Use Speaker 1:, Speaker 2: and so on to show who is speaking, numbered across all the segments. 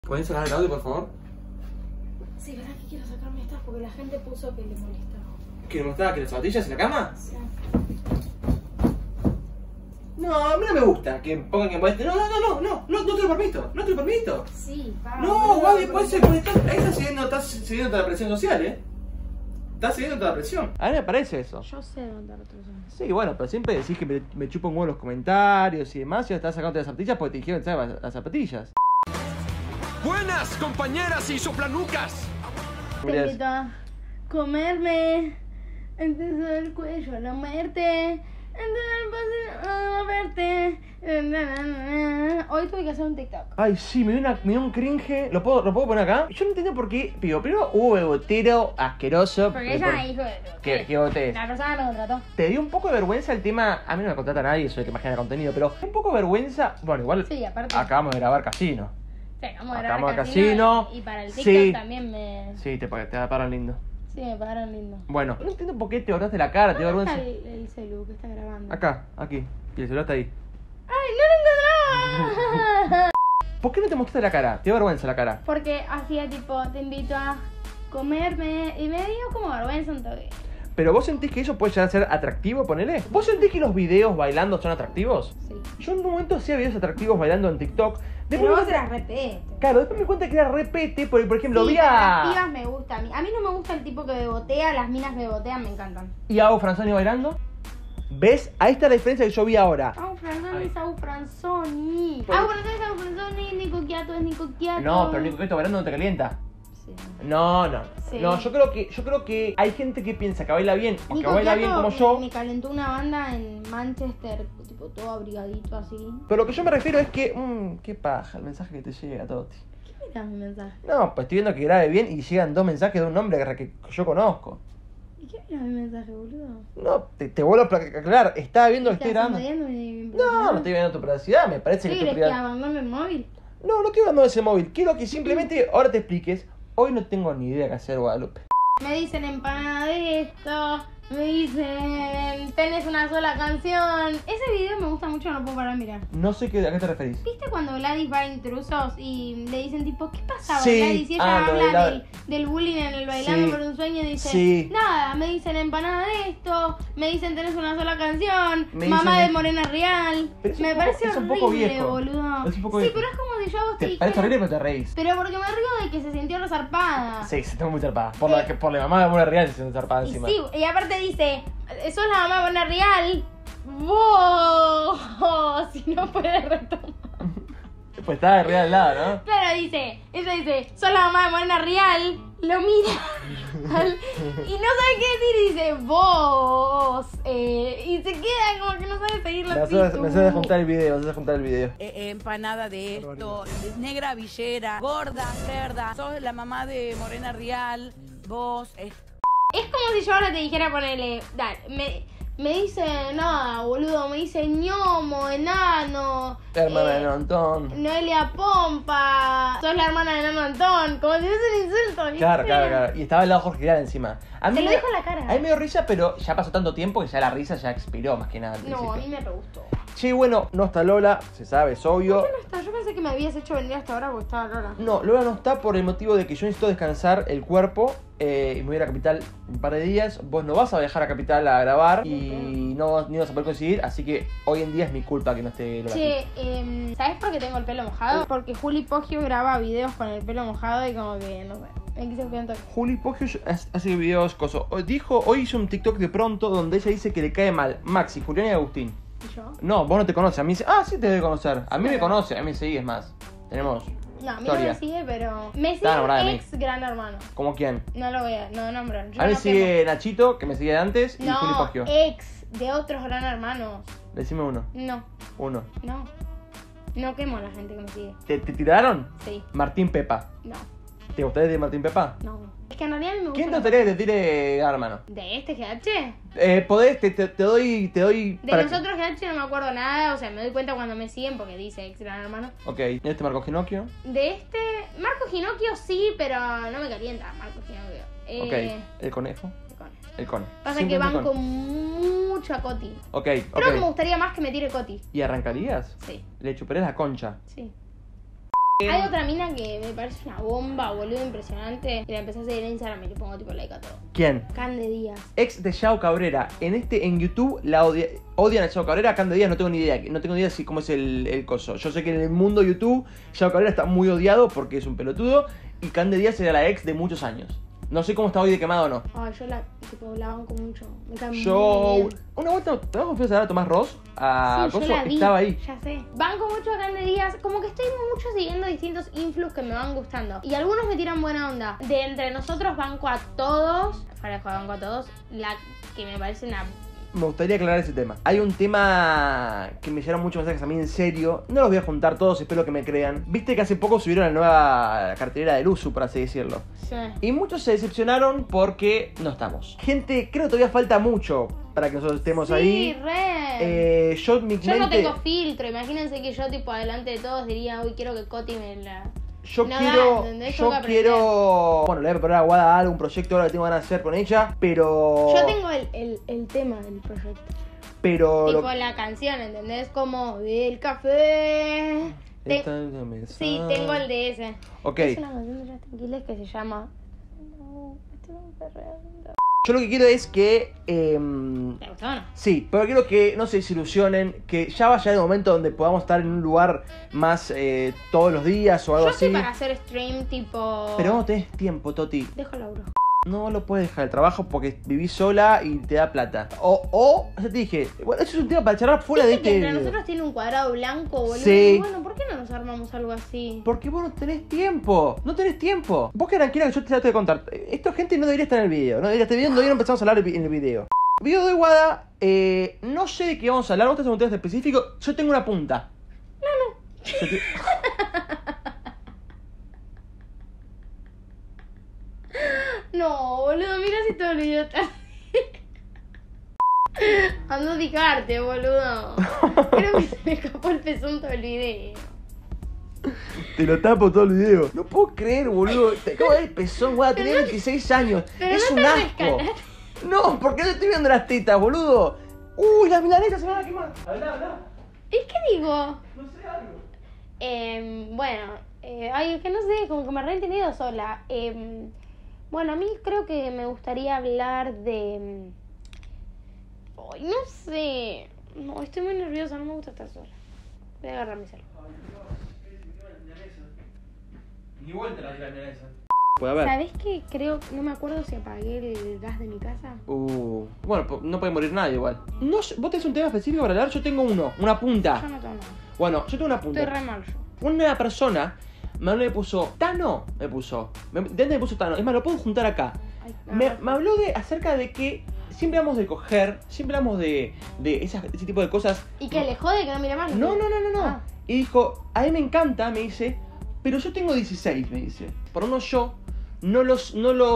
Speaker 1: ¿Pueden sacar el audio, por favor?
Speaker 2: Sí, ¿verdad que quiero sacarme estas? Porque la gente puso que le molestaba.
Speaker 1: ¿Que le molestaba que las zapatillas en la cama?
Speaker 2: Sí.
Speaker 1: No, a mí no me gusta que pongan que moleste. No te lo permito, no te lo permito.
Speaker 2: Sí,
Speaker 1: No, igual después ahí estás cediendo toda la presión social, Estás cediendo toda la presión. A mí me parece eso.
Speaker 2: Yo sé mandar otros años.
Speaker 1: Sí, bueno, pero siempre decís que me chupo un huevo los comentarios y demás, y ahora estás sacando las zapatillas porque te dijeron que te sacas las zapatillas.
Speaker 3: ¡Buenas, compañeras y soplanucas!
Speaker 2: Te invito a comerme antes del cuello a la muerte, antes del paso a verte. Hoy tuve que hacer un TikTok.
Speaker 1: Ay, sí, me dio un cringe. ¿Lo puedo poner acá? Yo no entiendo por qué. Primero hubo bebotero asqueroso.
Speaker 2: Porque ella dijo
Speaker 1: ¿Qué bebotero?
Speaker 2: la persona lo contrató.
Speaker 1: ¿Te dio un poco de vergüenza el tema? A mí no me contrata nadie, soy el que más genera contenido, pero un poco de vergüenza. Bueno, igual
Speaker 2: Sí, aparte.
Speaker 1: acabamos de grabar Casino.
Speaker 2: Sí, vamos a
Speaker 1: Acabamos
Speaker 2: grabar
Speaker 1: de
Speaker 2: Casino.
Speaker 1: Casino.
Speaker 2: Y para el TikTok
Speaker 1: Sí.
Speaker 2: también me.
Speaker 1: Sí, te pagaron lindo.
Speaker 2: Sí, me pagaron lindo.
Speaker 1: Bueno, no entiendo por qué te borraste la cara, te dio
Speaker 2: ¿Dónde
Speaker 1: vergüenza.
Speaker 2: está el celu que está grabando?
Speaker 1: Acá, aquí. Y el celular está ahí.
Speaker 2: ¡Ay, no lo encontraba!
Speaker 1: ¿Por qué no te mostraste la cara? Te dio vergüenza la cara.
Speaker 2: Porque hacía tipo, te invito a comerme. Y me dio como vergüenza un toque.
Speaker 1: Pero vos sentís que eso puede llegar a ser atractivo, ponele. ¿Vos sentís que los videos bailando son atractivos?
Speaker 2: Sí.
Speaker 1: Yo en un momento hacía videos atractivos bailando en TikTok.
Speaker 2: Pero
Speaker 1: me
Speaker 2: vos
Speaker 1: di cuenta-
Speaker 2: eras repete.
Speaker 1: Claro, después me di cuenta que era repete, por ejemplo,
Speaker 2: Sí,
Speaker 1: vi
Speaker 2: las
Speaker 1: a...
Speaker 2: pibas me gusta. A mí no me gusta el tipo que bebotea, las minas que bebotean me encantan.
Speaker 1: y a Agus Franzoni bailando. ¿Ves? Ahí está la diferencia que yo vi ahora.
Speaker 2: Au Franzoni
Speaker 1: Ay.
Speaker 2: es Au Franzoni.
Speaker 1: Por-
Speaker 2: Au Franzoni es Au Franzoni, Nico Quiato es Nico Quiato.
Speaker 1: No, pero Nico, que esto bailando no te calienta.
Speaker 2: Sí.
Speaker 1: No.
Speaker 2: Sí.
Speaker 1: No, yo creo que hay gente que piensa que baila bien o que
Speaker 2: Nico
Speaker 1: baila bien
Speaker 2: Quiato
Speaker 1: como yo.
Speaker 2: me calentó una banda en Manchester, tipo todo abrigadito así.
Speaker 1: Pero lo que yo me refiero es que, qué paja el mensaje que te llega, Toti.
Speaker 2: ¿Qué miras mi mensaje?
Speaker 1: No, pues estoy viendo que grabe bien y llegan 2 mensajes de un hombre que yo conozco.
Speaker 2: ¿Y qué miras mi mensaje, boludo?
Speaker 1: No, te vuelvo a aclarar, estaba viendo que estoy
Speaker 2: ¿Estás
Speaker 1: grabando.
Speaker 2: invadiendo mi
Speaker 1: No,
Speaker 2: privacidad?
Speaker 1: no estoy viendo tu privacidad, me parece
Speaker 2: ¿Qué
Speaker 1: que tu
Speaker 2: querés que
Speaker 1: privacidad.
Speaker 2: abandone el móvil?
Speaker 1: No estoy hablando de ese móvil, quiero que simplemente ahora te expliques. Hoy no tengo ni idea qué hacer, Guadalupe.
Speaker 2: Me dicen empanada de esto, me dicen tenés una sola canción. Ese video me gusta mucho, no puedo parar de mirar.
Speaker 1: No sé a qué te referís.
Speaker 2: ¿Viste cuando Gladys va a Intrusos y le dicen tipo, ¿qué pasaba
Speaker 1: Sí.
Speaker 2: Gladys? Y ella
Speaker 1: Lo de
Speaker 2: habla
Speaker 1: la-
Speaker 2: del bullying en el Bailando
Speaker 1: Sí.
Speaker 2: por un Sueño y dice,
Speaker 1: Sí.
Speaker 2: nada, me dicen empanada de esto, me dicen tenés una sola canción,
Speaker 1: Me
Speaker 2: mamá
Speaker 1: dicen-
Speaker 2: de Morena Real.
Speaker 1: Pero es un
Speaker 2: Me
Speaker 1: poco-
Speaker 2: parece
Speaker 1: es un
Speaker 2: horrible,
Speaker 1: poco viejo.
Speaker 2: boludo.
Speaker 1: Es un poco
Speaker 2: sí,
Speaker 1: viejo.
Speaker 2: pero es como si yo a vos te
Speaker 1: Te
Speaker 2: dijera...
Speaker 1: parece horrible, pero te reís.
Speaker 2: Pero porque me río de que se sintió resarpada.
Speaker 1: Sí, se está muy zarpada. Por la mamá de Buena Real se siente zarpada
Speaker 2: Y
Speaker 1: encima.
Speaker 2: sí, y aparte dice, sos la mamá de Buena Real. Vos, si no puedes retomar.
Speaker 1: Pues está de Real al lado, ¿no?
Speaker 2: Claro, ella dice, sos la mamá de Morena Real. Lo mira y no sabe qué decir y dice, vos. Y se queda como que no sabe seguir la
Speaker 1: Me haces de juntar el video,
Speaker 4: Empanada de esto, negra villera, gorda, cerda, sos la mamá de Morena Real, vos,
Speaker 2: Es como si yo ahora te dijera ponerle, dale, me dice nada, boludo, me dice ñomo, enano.
Speaker 1: Hermana de Antón.
Speaker 2: Noelia Pompa, sos la hermana de Nano Antón, como si fuese un insulto, ¿viste?
Speaker 1: Claro. Y estaba al lado Jorge Real encima. A mí
Speaker 2: Se lo
Speaker 1: me-
Speaker 2: dijo en la cara.
Speaker 1: A mí me dio risa, pero ya pasó tanto tiempo que ya la risa ya expiró más que nada. al
Speaker 2: No, a
Speaker 1: principio.
Speaker 2: mí me re gustó.
Speaker 1: Che, bueno, no está Lola, se sabe, es obvio.
Speaker 2: ¿Por qué no está? Yo pensé que me habías hecho venir hasta ahora porque estaba Lola.
Speaker 1: No, Lola no está por el motivo de que yo necesito descansar el cuerpo y me voy a ir a Capital un par de días. Vos no vas a viajar a Capital a grabar y no vas a poder coincidir, así que hoy en día es mi culpa que no esté Lola.
Speaker 2: Che, ¿sabes por qué tengo el pelo mojado? Porque Juli Poggio graba videos con el pelo mojado y como que, no sé, me quise cuidar un toque.
Speaker 1: Juli Poggio hace videos, hoy hizo un TikTok de pronto donde ella dice que le cae mal Maxi, Julián y Agustín.
Speaker 2: ¿Y yo?
Speaker 1: No, vos no te conoces, a mí sí te debe conocer. A mí me conoce, a mí me seguís más. Tenemos
Speaker 2: No, a mí
Speaker 1: historia.
Speaker 2: no me sigue, pero... Me sigue
Speaker 1: Está enamorada de mí.
Speaker 2: ex gran hermano.
Speaker 1: ¿Cómo quién?
Speaker 2: No lo voy a nombrar. Yo
Speaker 1: A mí me
Speaker 2: no
Speaker 1: sigue Nachito, que me sigue de antes, y
Speaker 2: quemo.
Speaker 1: Juli
Speaker 2: No,
Speaker 1: Poggio.
Speaker 2: ex de otros gran hermanos.
Speaker 1: Decime uno.
Speaker 2: No. No quemo a la gente que me sigue.
Speaker 1: ¿Te tiraron?
Speaker 2: Sí.
Speaker 1: Martín Pepa.
Speaker 2: No.
Speaker 1: ¿Te gustaría de Martín Pepa?
Speaker 2: No. Es que en realidad a mí me gusta...
Speaker 1: ¿Quién te gustaría que te tire hermano?
Speaker 2: ¿De este GH?
Speaker 1: Podés, te doy.
Speaker 2: De
Speaker 1: para
Speaker 2: nosotros GH no me acuerdo nada, o sea, me doy cuenta cuando me siguen porque dice ex gran hermano.
Speaker 1: Ok, este Marco Ginocchio.
Speaker 2: De este, Marco Ginocchio sí, pero no me calienta Marco Ginocchio.
Speaker 1: Ok, el conejo. El Cone.
Speaker 2: Pasa que
Speaker 1: Simplemente
Speaker 2: banco
Speaker 1: Cone.
Speaker 2: mucho a Coti.
Speaker 1: Ok,
Speaker 2: Creo que me gustaría más que me tire Coti.
Speaker 1: ¿Y arrancarías?
Speaker 2: Sí,
Speaker 1: Le chuparías la concha.
Speaker 2: sí. Hay otra mina que me parece una bomba, boludo, impresionante. Y la empecé a seguir en Instagram y le pongo tipo like a todo.
Speaker 1: ¿Quién?
Speaker 2: Cande Díaz.
Speaker 1: Ex de Yao Cabrera. En YouTube la odian a Yao Cabrera. Cande Díaz no tengo ni idea. No tengo ni idea si cómo es el coso. Yo sé que en el mundo YouTube Yao Cabrera está muy odiado porque es un pelotudo. Y Cande Díaz era la ex de muchos años. No sé cómo está hoy de quemado o no.
Speaker 2: Ay, yo la banco mucho. Me cae muy
Speaker 1: Yo...
Speaker 2: bien.
Speaker 1: Una vuelta, ¿tenemos que a Tomás Ross? A
Speaker 2: Sí, yo
Speaker 1: coso,
Speaker 2: la vi,
Speaker 1: estaba ahí.
Speaker 2: ya sé. Banco mucho a Cande Díaz. Como que estoy mucho siguiendo distintos influx que me van gustando. Y algunos me tiran buena onda. De entre nosotros banco a todos. Fuera de juego banco a todos. La que me parece una...
Speaker 1: Me gustaría aclarar ese tema. Hay un tema que me llegaron muchos mensajes a mí en serio. No los voy a juntar todos, espero que me crean. Viste que hace poco subieron la nueva cartelera del Usu, por así decirlo.
Speaker 2: Sí.
Speaker 1: Y muchos se decepcionaron porque no estamos. Gente, creo que todavía falta mucho para que nosotros estemos
Speaker 2: Sí,
Speaker 1: ahí.
Speaker 2: re.
Speaker 1: Yo mi
Speaker 2: Yo no
Speaker 1: mente-
Speaker 2: tengo filtro. Imagínense que yo, tipo, adelante de todos diría, uy, quiero que Coti me la...
Speaker 1: Yo
Speaker 2: No
Speaker 1: quiero,
Speaker 2: da, ¿entendés? Tengo
Speaker 1: yo
Speaker 2: que aprender.
Speaker 1: quiero, bueno, le voy a preparar a Guada algo, un proyecto ahora que tengo ganas de hacer con ella, pero...
Speaker 2: Yo tengo el tema del proyecto.
Speaker 1: Pero...
Speaker 2: Tipo
Speaker 1: lo-
Speaker 2: la canción, ¿entendés? Como del café.
Speaker 1: Esta es la mesa.
Speaker 2: Sí, tengo el de ese.
Speaker 1: Ok,
Speaker 2: Es una canción de Justin Quiles que se llama... No, esto no me perrea.
Speaker 1: yo lo que quiero es que...
Speaker 2: ¿Te gustó o no?
Speaker 1: Sí, pero quiero que no se desilusionen, que ya vaya el momento donde podamos estar en un lugar más todos los días o algo
Speaker 2: Yo
Speaker 1: así.
Speaker 2: estoy para hacer stream tipo...
Speaker 1: Pero no tenés tiempo, Toti.
Speaker 2: Dejo laburo.
Speaker 1: No lo puedes dejar el trabajo porque vivís sola y te da plata. O ya te dije, bueno, eso es un tema para charlar fuera de
Speaker 2: Viste que
Speaker 1: este...
Speaker 2: entre nosotros tiene un cuadrado blanco, boludo.
Speaker 1: Sí.
Speaker 2: Y bueno, ¿por qué no nos armamos algo así?
Speaker 1: Porque vos no tenés tiempo. No tenés tiempo. Vos que tranquila que yo te trato de contar. Esta gente no debería estar en el video. No debería estar viendo. Todavía no empezamos a hablar en el video. Video de Guada. No sé de qué vamos a hablar. ¿Vos tenés un tema específico? Yo tengo una punta. Yo te-
Speaker 2: No, boludo, mira si todo el video está... Ando a picarte, boludo. Creo que se me escapó el pezón todo el video.
Speaker 1: Te lo tapo todo el video. No puedo creer, boludo. Te acabo de ver el pezón, Guada. Tenés 26 años.
Speaker 2: pero
Speaker 1: Es
Speaker 2: no
Speaker 1: un
Speaker 2: te
Speaker 1: asco.
Speaker 2: rescataste.
Speaker 1: No, porque no estoy viendo las tetas, boludo. Uy, las milanesas se van a quemar. Habla.
Speaker 2: ¿Y qué digo?
Speaker 1: No sé algo.
Speaker 2: Bueno, ay, es que no sé, como que me he entendido sola. Bueno, a mí creo que me gustaría hablar de... Ay, no sé. No, estoy muy nerviosa, no me gusta estar sola. Voy a agarrar mi celular.
Speaker 1: Ni vuelta la milanesa. Puede haber.
Speaker 2: ¿Sabés qué? Creo, no me acuerdo si apagué el gas de mi casa.
Speaker 1: Bueno, no puede morir nadie igual. No sé, ¿vos tenés un tema específico para hablar? Yo tengo uno, una punta.
Speaker 2: Yo no tengo nada.
Speaker 1: Bueno, yo tengo una punta.
Speaker 2: Estoy re mal yo.
Speaker 1: Una persona me puso Tano, de dónde me puso Tano. Es más, lo puedo juntar acá.
Speaker 2: Ay,
Speaker 1: Me habló acerca de que siempre hablamos de coger, siempre hablamos de ese tipo de cosas.
Speaker 2: ¿Y que le jode que no mire más?
Speaker 1: No.
Speaker 2: Ah.
Speaker 1: Y dijo, a mí me encanta, me dice, pero yo tengo 16, me dice. Por uno yo no los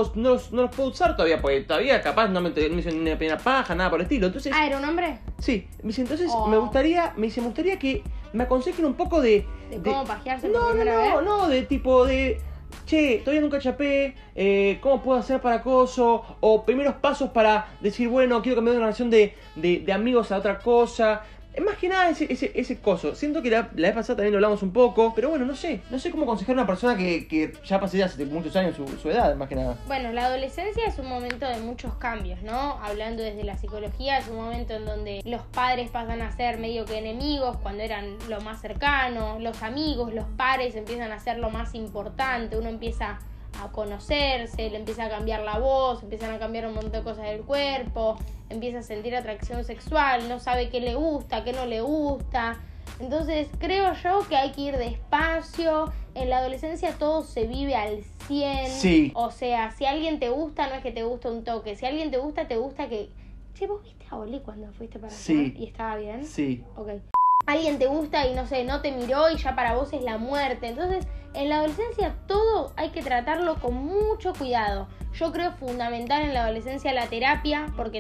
Speaker 1: puedo usar todavía, porque todavía capaz no me hizo ni una pequeña paja, nada por el estilo. Entonces,
Speaker 2: Ah, ¿era un hombre?
Speaker 1: sí, me dice, entonces
Speaker 2: Oh.
Speaker 1: me gustaría que me aconsejen un poco de...
Speaker 2: ¿De cómo pajearse por
Speaker 1: No,
Speaker 2: primera vez?
Speaker 1: no, de tipo de... Che, todavía nunca chapé, ¿cómo puedo hacer para acoso? O primeros pasos para decir, bueno, quiero cambiar de una relación de amigos a otra cosa. Más que nada ese coso. Siento que la vez pasada también lo hablamos un poco, pero bueno, no sé cómo aconsejar a una persona que ya pasé hace muchos años su edad, más que nada.
Speaker 2: Bueno, la adolescencia es un momento de muchos cambios, ¿no? Hablando desde la psicología, es un momento en donde los padres pasan a ser medio que enemigos cuando eran lo más cercano, los amigos, los pares empiezan a ser lo más importante, uno empieza a conocerse, le empieza a cambiar la voz, empiezan a cambiar un montón de cosas del cuerpo, empieza a sentir atracción sexual, no sabe qué le gusta, qué no le gusta. Entonces creo yo que hay que ir despacio. En la adolescencia todo se vive al 100.
Speaker 1: Sí.
Speaker 2: O sea, si alguien te gusta, no es que te gusta un toque. Si alguien te gusta que... Che, ¿vos viste a Oli cuando fuiste para
Speaker 1: Sí.
Speaker 2: allá? ¿Y estaba bien?
Speaker 1: Sí.
Speaker 2: Ok. Alguien te gusta y no sé, no te miró y ya para vos es la muerte. Entonces, en la adolescencia todo hay que tratarlo con mucho cuidado. Yo creo fundamental en la adolescencia la terapia porque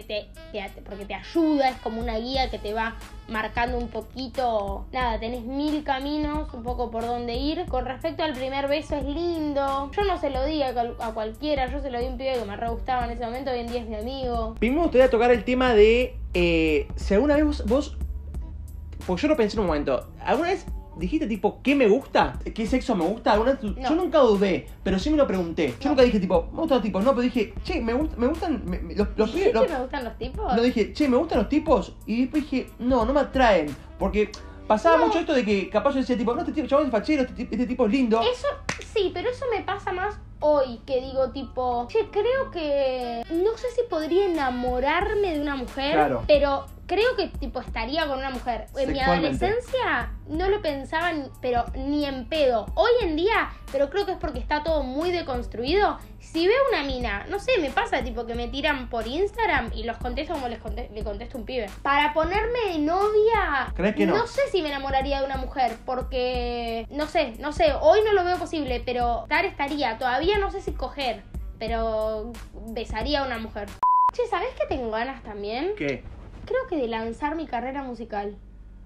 Speaker 2: te ayuda, es como una guía que te va marcando un poquito. Nada, tenés 1000 caminos, un poco por dónde ir. Con respecto al primer beso, es lindo. Yo no se lo di a cualquiera, yo se lo di a un pibe que me re gustaba en ese momento, hoy en día es mi amigo.
Speaker 1: Primero me gustaría tocar el tema de si alguna vez vos porque yo lo pensé en un momento, ¿alguna vez dijiste tipo, ¿qué me gusta? ¿Qué sexo me gusta? ¿Alguna vez
Speaker 2: No.
Speaker 1: Yo nunca dudé, pero sí me lo pregunté. Yo nunca dije tipo, me gustan los tipos, no, pero dije, che, me gustan los
Speaker 2: ¿Dijiste
Speaker 1: pibes.
Speaker 2: me gustan los tipos?
Speaker 1: No dije, che, me gustan los tipos. Y después dije, no me atraen. Porque pasaba mucho esto de que capaz yo decía tipo, no, este tipo, chabón es fachero, este tipo es lindo.
Speaker 2: Eso, sí, pero eso me pasa más hoy, que digo tipo, che, creo que no sé si podría enamorarme de una mujer,
Speaker 1: Claro.
Speaker 2: pero creo que tipo estaría con una mujer. En mi
Speaker 1: Sexualmente.
Speaker 2: adolescencia no lo pensaba, pero ni en pedo. Hoy en día, pero creo que es porque está todo muy deconstruido. Si veo una mina, no sé, me pasa tipo que me tiran por Instagram y los contesto como le contesto a un pibe. Para ponerme de novia,
Speaker 1: ¿Crees que no?
Speaker 2: No sé si me enamoraría de una mujer, porque no sé, hoy no lo veo posible, pero estaría. Todavía no sé si coger, pero besaría a una mujer. Che, ¿sabés que tengo ganas también?
Speaker 1: ¿Qué?
Speaker 2: Creo que de lanzar mi carrera musical.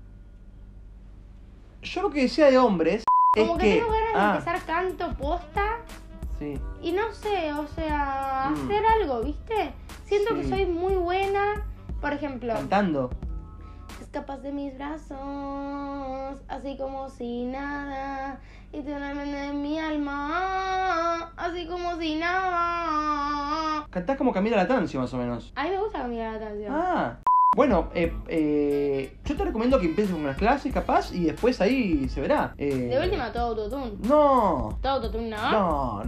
Speaker 1: Yo lo que decía de hombres
Speaker 2: Como
Speaker 1: es
Speaker 2: que
Speaker 1: que...
Speaker 2: tengo ganas de empezar canto posta
Speaker 1: Sí.
Speaker 2: y no sé, o sea,
Speaker 1: Mm.
Speaker 2: hacer algo, ¿viste? Siento que
Speaker 1: Sí.
Speaker 2: soy muy buena, por ejemplo,
Speaker 1: Cantando.
Speaker 2: escapas de mis brazos, así como si nada, y te de mi alma, así como si nada.
Speaker 1: Cantás como Camila Latancio, más o menos.
Speaker 2: A mí me gusta cambiar la canción.
Speaker 1: Ah. Bueno, yo te recomiendo que empieces con unas clases, capaz, y después ahí se verá.
Speaker 2: De última, todo autotune.
Speaker 1: No.
Speaker 2: Todo autotune, ¿no?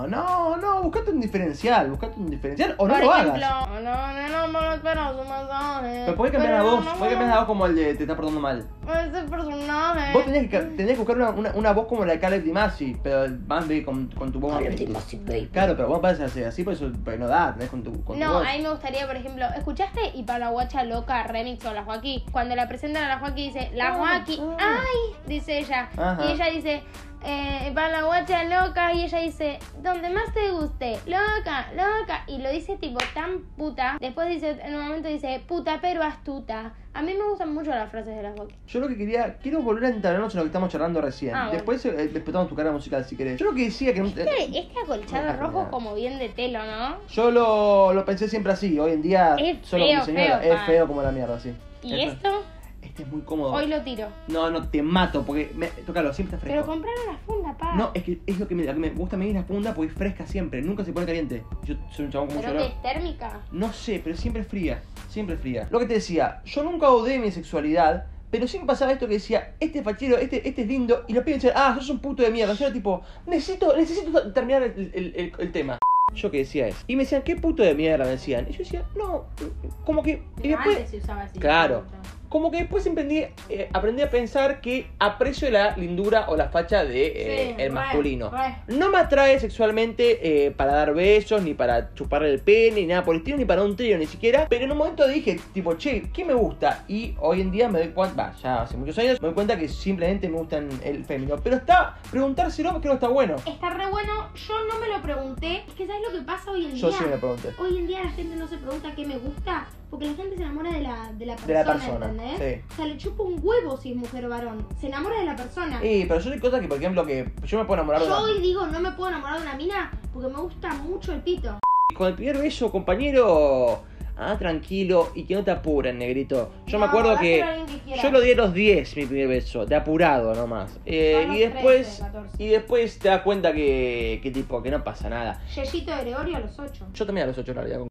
Speaker 1: No, buscate un diferencial o no
Speaker 2: Por
Speaker 1: lo
Speaker 2: ejemplo,
Speaker 1: hagas.
Speaker 2: no espero su mensaje.
Speaker 1: Pero podés cambiar la voz, podés cambiar la voz como el de te está portando mal.
Speaker 2: Ese personaje.
Speaker 1: Vos tenías que buscar una voz como la de Caleb Dimasi, pero más bien con tu voz. Claro, pero vos pareces así, por eso pero no da, tenés con tu voz.
Speaker 2: No, a mí me gustaría, por ejemplo, ¿escuchaste Y para la guacha loca remix o la Joaquí? Cuando la presentan a la Joaquí dice, la Joaquí, ¡ay! Dice ella.
Speaker 1: Ajá.
Speaker 2: Y ella dice, para la guacha loca, y ella dice, donde más te guste, loca, y lo dice tipo tan puta. Después dice, en un momento dice, puta pero astuta. A mí me gustan mucho las frases de las Joaquí.
Speaker 1: Yo lo que quiero volver a entrarnos en lo que estamos charlando recién.
Speaker 2: Ah, bueno.
Speaker 1: Después explotamos tu carrera musical si querés. Yo lo que decía que...
Speaker 2: Este acolchado
Speaker 1: no,
Speaker 2: rojo
Speaker 1: no.
Speaker 2: como bien de telo, ¿no?
Speaker 1: Yo lo pensé siempre así, hoy en día
Speaker 2: Es
Speaker 1: solo
Speaker 2: feo,
Speaker 1: mi señora
Speaker 2: feo,
Speaker 1: es
Speaker 2: pa.
Speaker 1: feo como la mierda, sí.
Speaker 2: ¿Y
Speaker 1: Es-
Speaker 2: esto?
Speaker 1: Este es muy cómodo.
Speaker 2: Hoy lo tiro.
Speaker 1: No, te mato, porque tócalo, siempre está
Speaker 2: Pero
Speaker 1: fresco.
Speaker 2: compraron la funda, pa.
Speaker 1: No, es que es lo que me gusta a mí es la funda porque es fresca siempre, nunca se pone caliente. Yo soy un chabón con mucho
Speaker 2: ¿Pero
Speaker 1: olor.
Speaker 2: qué es térmica?
Speaker 1: No sé, pero siempre es fría, siempre es fría. Lo que te decía, yo nunca odié mi sexualidad, pero siempre pasaba esto que decía, este fachero, este es lindo, y los pibes decían, sos un puto de mierda. Yo era tipo, necesito terminar el tema. Yo que decía eso. Y me decían, ¿qué puto de mierda? Me decían. Y yo decía, no, como que... Y después,
Speaker 2: Antes se usaba así.
Speaker 1: claro. Como que después aprendí a pensar que aprecio la lindura o la facha de el masculino. No me atrae sexualmente para dar besos, ni para chuparle el pene, ni nada por el estilo, ni para un trío, ni siquiera. Pero en un momento dije, tipo, che, ¿qué me gusta? Y hoy en día me doy cuenta, ya hace muchos años, me doy cuenta que simplemente me gustan el femenino. Pero preguntárselo creo que está bueno.
Speaker 2: Está re bueno, yo no me lo pregunté. Es que ¿sabes lo que pasa hoy en día?
Speaker 1: Yo sí me lo pregunté.
Speaker 2: Hoy en día la gente no se pregunta qué me gusta, porque la gente se enamora de la persona,
Speaker 1: De la persona,
Speaker 2: ¿entendés?
Speaker 1: sí.
Speaker 2: O sea, le chupa un huevo si es mujer o varón. Se enamora de la persona.
Speaker 1: Pero yo hay cosas que, por ejemplo, que yo me puedo enamorar de
Speaker 2: Yo
Speaker 1: una...
Speaker 2: hoy digo, no me puedo enamorar de una mina porque me gusta mucho el pito.
Speaker 1: Con el primer beso, compañero, tranquilo y que no te apuren, negrito. Yo me
Speaker 2: No,
Speaker 1: acuerdo
Speaker 2: dáselo
Speaker 1: que
Speaker 2: a alguien que quiera.
Speaker 1: yo lo di a los 10, mi primer beso, de apurado nomás.
Speaker 2: Yo a
Speaker 1: Y
Speaker 2: los
Speaker 1: después
Speaker 2: 13, 14.
Speaker 1: y después te das cuenta que tipo que no pasa nada.
Speaker 2: Yeyito de Gregorio a los 8.
Speaker 1: Yo también a los 8 la realidad con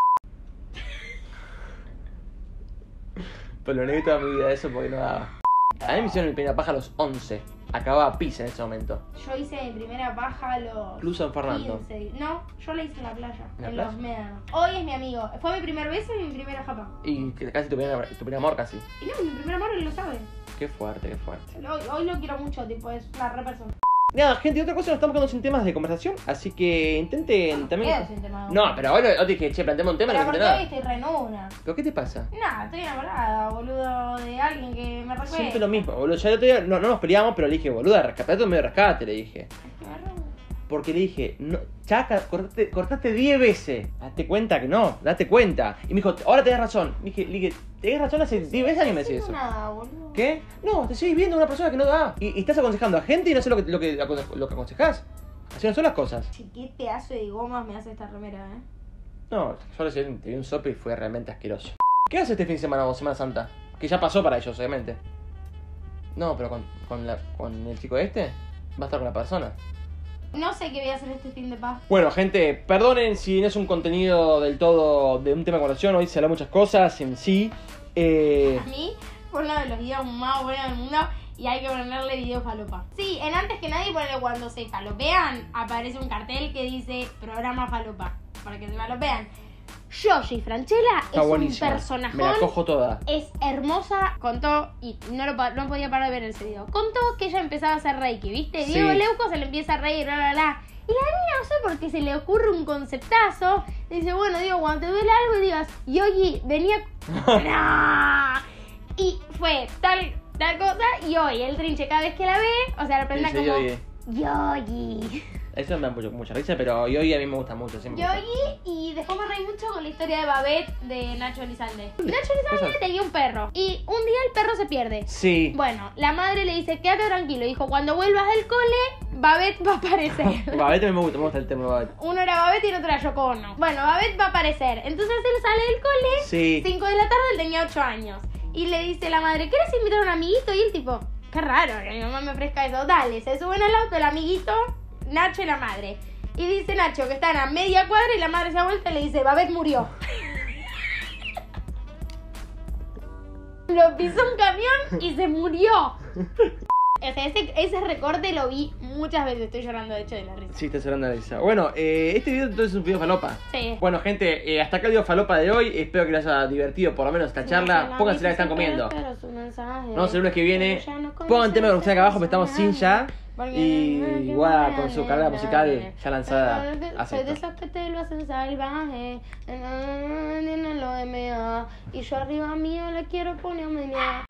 Speaker 1: pero lo negué toda mi vida eso porque no daba. A mí me hicieron mi primera paja a los 11. Acababa pis en ese momento.
Speaker 2: Yo hice mi primera paja a los
Speaker 1: Club San Fernando.
Speaker 2: 15. No, yo la hice en la playa.
Speaker 1: ¿En la
Speaker 2: En
Speaker 1: playa?
Speaker 2: los médanos. Hoy es mi amigo. Fue mi primer beso y mi primera japa.
Speaker 1: Y que casi tu primer amor casi.
Speaker 2: Y no, mi primer amor él lo sabe.
Speaker 1: Qué fuerte, qué fuerte.
Speaker 2: Hoy lo quiero mucho, tipo, es una re persona.
Speaker 1: Nada, gente, otra cosa, nos estamos quedando sin temas de conversación, así que intenten también...
Speaker 2: Quedo sin tema de
Speaker 1: No, pero ahora te dije, che, planteame un tema y
Speaker 2: Pero
Speaker 1: no
Speaker 2: porque
Speaker 1: planteé
Speaker 2: hoy
Speaker 1: nada.
Speaker 2: estoy re en una.
Speaker 1: ¿Pero qué te pasa?
Speaker 2: Nada, estoy enamorada, boludo, de alguien que me recuerda.
Speaker 1: Siempre lo mismo, boludo. Ya el otro día no nos peleamos, pero le dije, boluda, rescatate un medio rescate, le dije. Porque le dije, no, chaca, cortaste 10 veces. Date cuenta que no, date cuenta. Y me dijo, ahora tenés razón. Le dije, tenés razón, hace 10 veces que me decís eso.
Speaker 2: Nada, boludo.
Speaker 1: ¿Qué? No, te sigues viendo a una persona que no da. Y estás aconsejando a gente y no sé lo que aconsejás. Así no son las cosas.
Speaker 2: Che, qué pedazo de gomas me hace esta remera,
Speaker 1: No, yo recién te vi un sope y fue realmente asqueroso. ¿Qué haces este fin de semana o Semana Santa? Que ya pasó para ellos, obviamente. No, pero con el chico este, va a estar con la persona.
Speaker 2: No sé qué voy a hacer este fin de paz.
Speaker 1: Bueno, gente, perdonen si no es un contenido del todo de un tema de conversación. Hoy se habló muchas cosas en sí.
Speaker 2: A mí fue uno de los videos más buenos del mundo y hay que ponerle video falopa. Sí, en Antes que Nadie, ponele cuando se falopean, aparece un cartel que dice programa falopa, para que se falopean. Yoshi Franchella
Speaker 1: Está
Speaker 2: es
Speaker 1: buenísima.
Speaker 2: un personajón.
Speaker 1: Me la cojo toda.
Speaker 2: Es hermosa. Contó, y no podía parar de ver ese video. Contó que ella empezaba a hacer Reiki, ¿viste?
Speaker 1: Sí.
Speaker 2: Diego Leuco se le empieza a reír, bla, bla, bla. Y la niña, no sé por qué se le ocurre un conceptazo. Dice, bueno, Diego, cuando te duele algo, digas, Yogi, venía. ¡No! Y fue tal cosa. Y hoy el Trinche, cada vez que la ve, o sea, la prenda
Speaker 1: Dice
Speaker 2: como.
Speaker 1: Yogi.
Speaker 2: Yogi.
Speaker 1: Eso me da mucha risa, pero hoy a mí me gusta mucho. Siempre me gusta.
Speaker 2: Yogi, y después me reí mucho con la historia de Babette de Nacho Elizalde. Nacho Elizalde
Speaker 1: Cosas.
Speaker 2: tenía un perro y un día el perro se pierde.
Speaker 1: Sí.
Speaker 2: Bueno, la madre le dice, quédate tranquilo. Dijo, cuando vuelvas del cole, Babette va a aparecer.
Speaker 1: Babette me gusta el tema de Babette.
Speaker 2: Uno era Babette y el otro era Yoko Ono. Bueno, Babette va a aparecer. Entonces él sale del cole,
Speaker 1: Sí.
Speaker 2: 5 de la tarde, él tenía 8 años. Y le dice la madre, ¿quieres invitar a un amiguito? Y el tipo, qué raro que mi mamá me ofrezca eso. Dale, se suben al auto el amiguito, Nacho y la madre. Y dice Nacho que están a media cuadra y la madre se da vuelta y le dice, Babette murió. Lo pisó un camión y se murió. O sea, ese recorte lo vi muchas veces. Estoy llorando, de hecho, de la risa.
Speaker 1: Sí, está llorando de risa. Bueno, este video entonces es un video falopa.
Speaker 2: Sí.
Speaker 1: Bueno, gente, hasta acá el video falopa de hoy. Espero que les haya divertido por lo menos esta charla. Pónganse la que están comiendo. Nos vemos el lunes que viene. Pongan tema de producción acá abajo, pero estamos sin ya. Y igual con su carrera musical ya lanzada.
Speaker 2: Soy de
Speaker 1: Acepto.
Speaker 2: esos que te lo hacen salvaje. En lo MA. Y yo arriba mío le quiero poner media.